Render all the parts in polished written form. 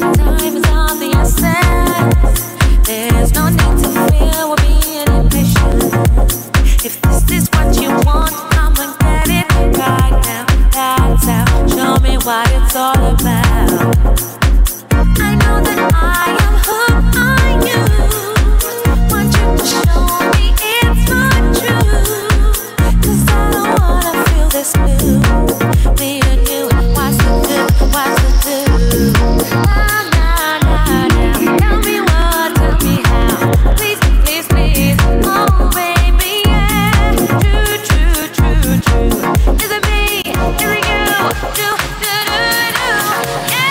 time is of the essence. There's no need to fear we're being impatient. If this is what you want, come and get it right now. Lights out, show me what it's all about. I know that I am hooked on you. Want you to show me it's not true. 'Cause I don't wanna feel this blue. Me and you, what's to do, what's to do. Nah, nah, nah, nah. Tell me what, tell me how. Please, please, please. Oh, baby, yeah. True, true, true, true. Is it me? Is it you? Do, do, do, do. Yeah.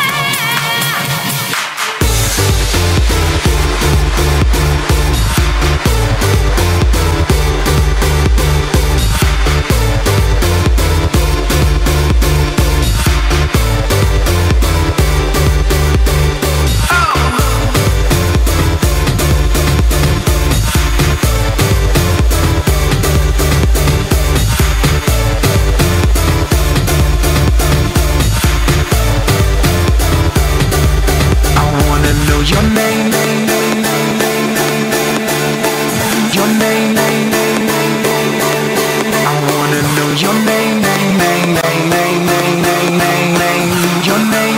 Your name, your name, I wanna know your name, your name,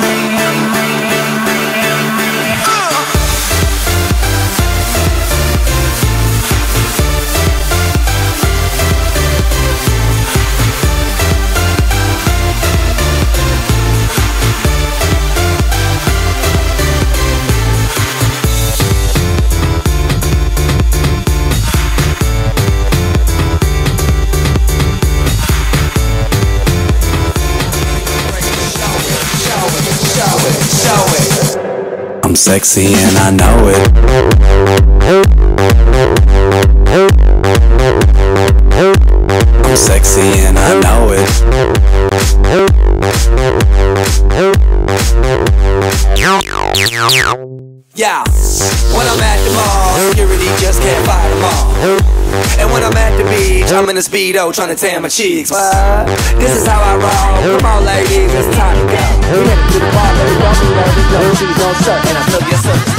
I'm sexy and I know it. I'm sexy and I know it. Yeah, when I'm at the mall, security just can't fight them all. And when I'm at the beach, I'm in a Speedo trying to tan my cheeks. What? This is how I roll. Come on, ladies, it's time to go. We headed to the bar, baby, don't be nervous, no cheese on shirt, and I feel your surf.